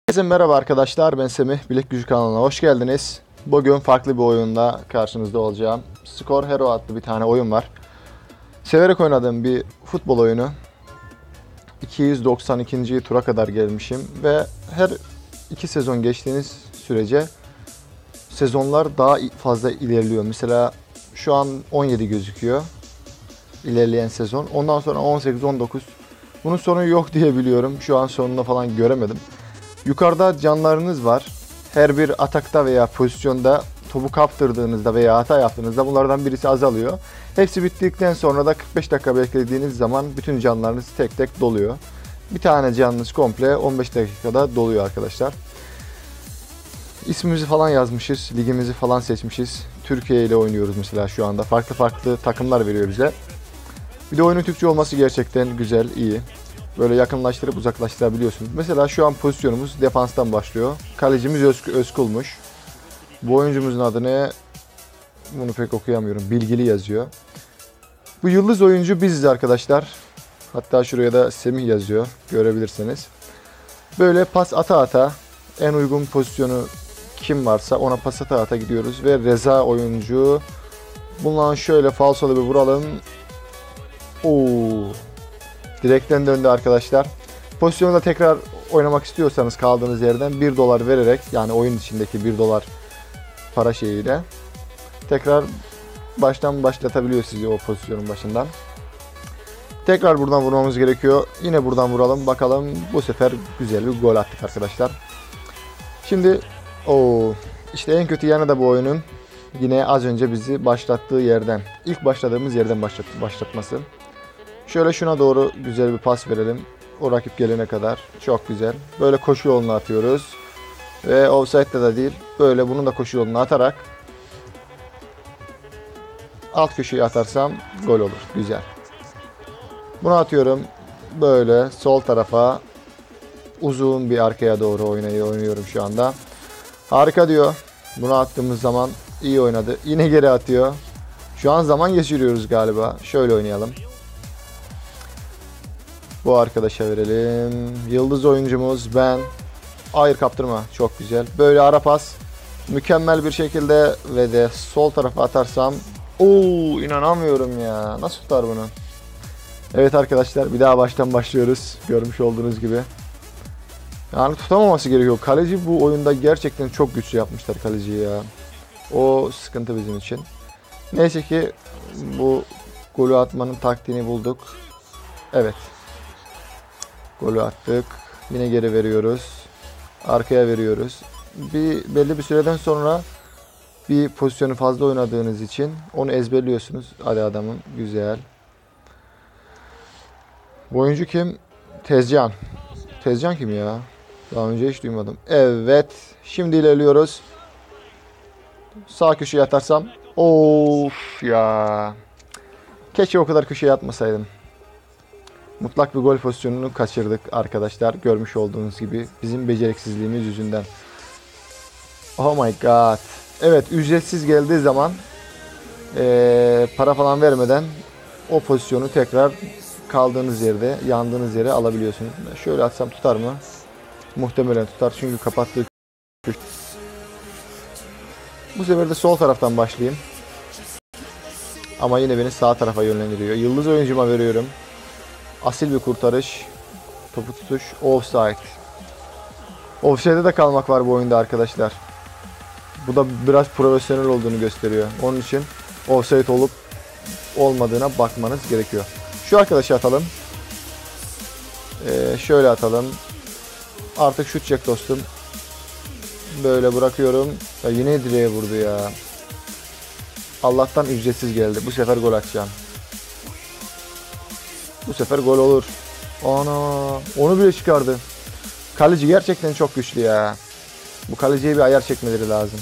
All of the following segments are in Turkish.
Herkese merhaba arkadaşlar, ben Semih. Bilek Gücü kanalına hoş geldiniz. Bugün farklı bir oyunda karşınızda olacağım. Skor Hero adlı bir tane oyun var. Severek oynadığım bir futbol oyunu. 292. tura kadar gelmişim ve her 2 sezon geçtiğiniz sürece sezonlar daha fazla ilerliyor. Mesela şu an 17 gözüküyor ilerleyen sezon. Ondan sonra 18-19. Bunun sonu yok diye biliyorum. Şu an sonunu falan göremedim. Yukarıda canlarınız var. Her bir atakta veya pozisyonda topu kaptırdığınızda veya hata yaptığınızda bunlardan birisi azalıyor. Hepsi bittikten sonra da 45 dakika beklediğiniz zaman bütün canlarınız tek tek doluyor. Bir tane canınız komple 15 dakikada doluyor arkadaşlar. İsmimizi falan yazmışız, ligimizi falan seçmişiz. Türkiye ile oynuyoruz mesela şu anda. Farklı farklı takımlar veriyor bize. Bir de oyunun Türkçe olması gerçekten güzel, iyi. Böyle yakınlaştırıp uzaklaştırabiliyorsunuz. Mesela şu an pozisyonumuz defanstan başlıyor. Kalecimiz Özkul'muş. Bu oyuncumuzun adı ne? Bunu pek okuyamıyorum. Bilgili yazıyor. Bu yıldız oyuncu biziz arkadaşlar. Hatta şuraya da Semih yazıyor. Görebilirsiniz. Böyle pas ata ata en uygun pozisyonu kim varsa ona pas ata ata gidiyoruz. Ve Reza oyuncu. Bundan şöyle falsolu bir vuralım. Oo. Direkten döndü arkadaşlar. Pozisyonda tekrar oynamak istiyorsanız kaldığınız yerden 1 dolar vererek, yani oyun içindeki 1 dolar para şeyiyle tekrar baştan başlatabiliyor sizi o pozisyonun başından. Tekrar buradan vurmamız gerekiyor. Yine buradan vuralım bakalım. Bu sefer güzel bir gol attık arkadaşlar. Şimdi işte en kötü yanı da bu oyunun yine az önce bizi başlattığı yerden, ilk başladığımız yerden başlatması. Şöyle şuna doğru güzel bir pas verelim. O rakip gelene kadar. Çok güzel. Böyle koşu yoluna atıyoruz. Ve offside'de de değil. Böyle bunu da koşu yoluna atarak alt köşeye atarsam gol olur. Güzel. Bunu atıyorum. Böyle sol tarafa uzun bir arkaya doğru oynuyorum şu anda. Harika diyor. Bunu attığımız zaman iyi oynadı. Yine geri atıyor. Şu an zaman geçiriyoruz galiba. Şöyle oynayalım. Bu arkadaşa verelim. Yıldız oyuncumuz ben. Hayır, kaptırma. Çok güzel. Böyle ara pas. Mükemmel bir şekilde ve de sol tarafa atarsam. İnanamıyorum ya. Nasıl tutar bunu? Evet arkadaşlar, bir daha baştan başlıyoruz. Görmüş olduğunuz gibi. Yani tutamaması gerekiyor. Kaleci bu oyunda gerçekten çok güçlü yapmışlar kaleciyi ya. O sıkıntı bizim için. Neyse ki bu golü atmanın taktiğini bulduk. Evet. Golü attık. Yine geri veriyoruz. Arkaya veriyoruz. Belli bir süreden sonra bir pozisyonu fazla oynadığınız için onu ezberliyorsunuz. Hadi adamım. Güzel. Bu oyuncu kim? Tezcan. Tezcan kim ya? Daha önce hiç duymadım. Evet. Şimdi ilerliyoruz. Sağ köşeye atarsam. Of ya. Keşke o kadar köşeye atmasaydım. Mutlak bir gol pozisyonunu kaçırdık arkadaşlar. Görmüş olduğunuz gibi bizim beceriksizliğimiz yüzünden. Oh my god. Evet, ücretsiz geldiği zaman para falan vermeden o pozisyonu tekrar kaldığınız yerde, yandığınız yere alabiliyorsunuz. Şöyle atsam tutar mı? Muhtemelen tutar çünkü kapattığı. Bu sefer de sol taraftan başlayayım. Ama yine beni sağ tarafa yönlendiriyor. Yıldız oyuncuma veriyorum. Asil bir kurtarış. Topu tutuş. Offside. Offside'de de kalmak var bu oyunda arkadaşlar. Bu da biraz profesyonel olduğunu gösteriyor. Onun için offside olup olmadığına bakmanız gerekiyor. Şu arkadaşı atalım. Şöyle atalım. Artık şut çek dostum. Böyle bırakıyorum. Ya yine direğe vurdu ya. Allah'tan ücretsiz geldi. Bu sefer gol atacağım. Bu sefer gol olur. Ana, onu bile çıkardı. Kaleci gerçekten çok güçlü ya. Bu kaleciye bir ayar çekmeleri lazım.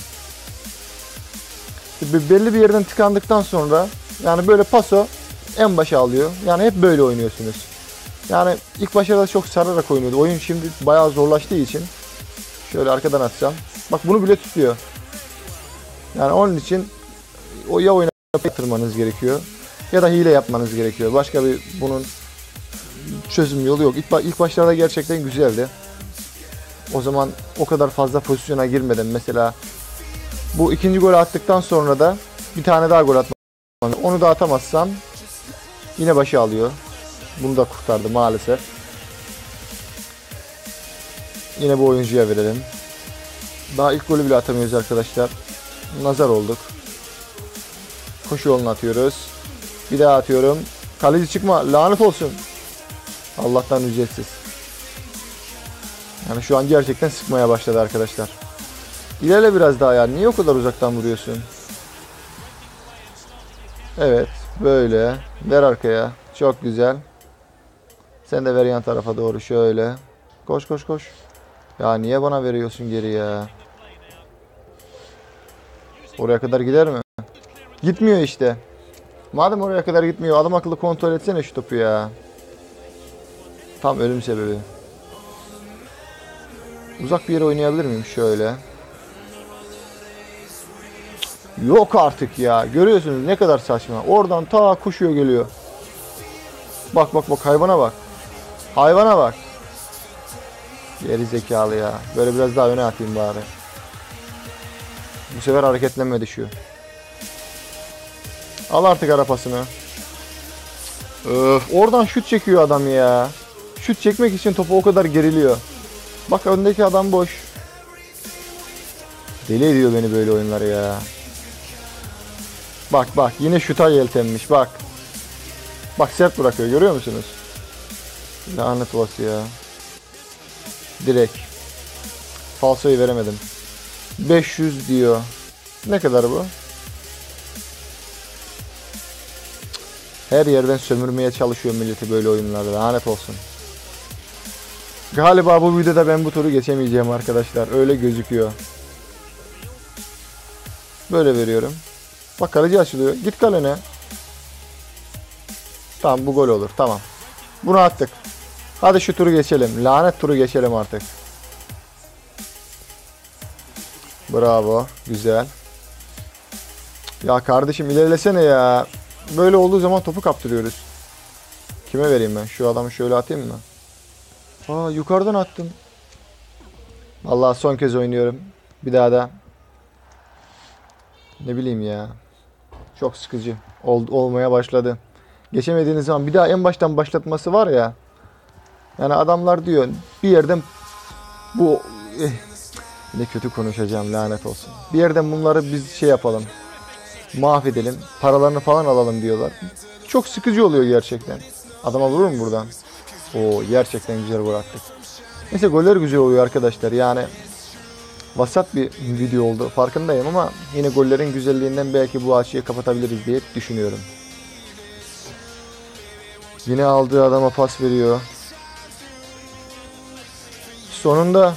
Belli bir yerden tıkandıktan sonra yani böyle paso en başa alıyor. Yani hep böyle oynuyorsunuz. Yani ilk başlarda çok sararak oynuyordu. Oyun şimdi bayağı zorlaştığı için şöyle arkadan atsam. Bak bunu bile tutuyor. Yani onun için o ya oyuna yatırmanız gerekiyor ya da hile yapmanız gerekiyor. Başka bir bunun çözüm yolu yok. İlk başlarda gerçekten güzeldi. O zaman o kadar fazla pozisyona girmedim. Mesela bu ikinci golü attıktan sonra da bir tane daha gol atmam. Onu da atamazsam yine başı alıyor. Bunu da kurtardı maalesef. Yine bu oyuncuya verelim. Daha ilk golü bile atamıyoruz arkadaşlar. Nazar olduk. Koşu yolunu atıyoruz. Bir daha atıyorum. Kaleci çıkma. Lanet olsun. Allah'tan ücretsiz. Yani şu an gerçekten sıkmaya başladı arkadaşlar. İlerle biraz daha ya. Niye o kadar uzaktan vuruyorsun? Evet. Böyle. Ver arkaya. Çok güzel. Sen de ver yan tarafa doğru şöyle. Koş koş koş. Ya niye bana veriyorsun geri ya? Oraya kadar gider mi? Gitmiyor işte. Madem oraya kadar gitmiyor, adam akıllı kontrol etsene şu topu ya. Tam ölüm sebebi. Uzak bir yere oynayabilir miyim? Şöyle. Yok artık ya. Görüyorsunuz ne kadar saçma. Oradan ta koşuyor geliyor. Bak bak bak, hayvana bak. Hayvana bak. Geri zekalı ya. Böyle biraz daha öne atayım bari. Bu sefer hareketlenmedi şu. Al artık arapasını. Öf, oradan şut çekiyor adam ya. Şut çekmek için topu o kadar geriliyor. Bak öndeki adam boş. Deli ediyor beni böyle oyunlar ya. Bak bak yine şuta yeltenmiş bak. Bak sert bırakıyor, görüyor musunuz? Lanet olası ya. Direkt. Falsoyu veremedim. 500 diyor. Ne kadar bu? Her yerden sömürmeye çalışıyor milleti böyle oyunlarda. Lanet olsun. Galiba bu videoda ben bu turu geçemeyeceğim arkadaşlar. Öyle gözüküyor. Böyle veriyorum. Bak kaleci açılıyor. Git kalene. Tamam bu gol olur. Tamam. Bunu attık. Hadi şu turu geçelim. Lanet turu geçelim artık. Bravo. Güzel. Ya kardeşim ilerlesene ya. Böyle olduğu zaman topu kaptırıyoruz. Kime vereyim ben? Şu adamı şöyle atayım mı? Aa yukarıdan attım. Vallahi son kez oynuyorum. Bir daha da ne bileyim ya. Çok sıkıcı olmaya başladı. Geçemediğiniz zaman bir daha en baştan başlatması var ya. Yani adamlar diyor bir yerden bu ne kötü konuşacağım, lanet olsun. Bir yerden bunları biz şey yapalım. Mahvedelim. Paralarını falan alalım diyorlar. Çok sıkıcı oluyor gerçekten. Adama vurur mu buradan? Oo gerçekten güzel gol attık. Neyse goller güzel oluyor arkadaşlar. Yani vasat bir video oldu. Farkındayım ama yine gollerin güzelliğinden belki bu açıyı kapatabiliriz diye düşünüyorum. Yine aldığı adama pas veriyor. Sonunda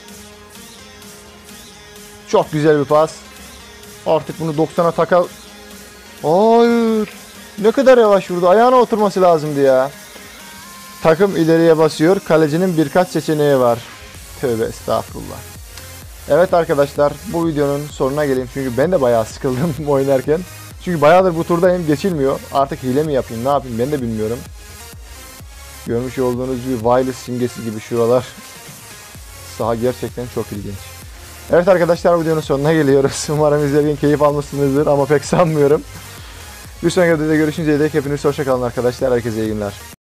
çok güzel bir pas. Artık bunu 90'a takal. Hayır. Ne kadar yavaş vurdu. Ayağına oturması lazımdı ya. Takım ileriye basıyor. Kalecinin birkaç seçeneği var. Tövbe estağfurullah. Evet arkadaşlar, bu videonun sonuna geleyim. Çünkü ben de bayağı sıkıldım oynarken. Çünkü bayağıdır bu turdayım, geçilmiyor. Artık hile mi yapayım, ne yapayım ben de bilmiyorum. Görmüş olduğunuz gibi wireless simgesi gibi şuralar. Saha gerçekten çok ilginç. Evet arkadaşlar, videonun sonuna geliyoruz. Umarım izlerken keyif almışsınızdır ama pek sanmıyorum. Bir sonraki videoda görüşünceye dek hepiniz hoşça kalın arkadaşlar. Herkese iyi günler.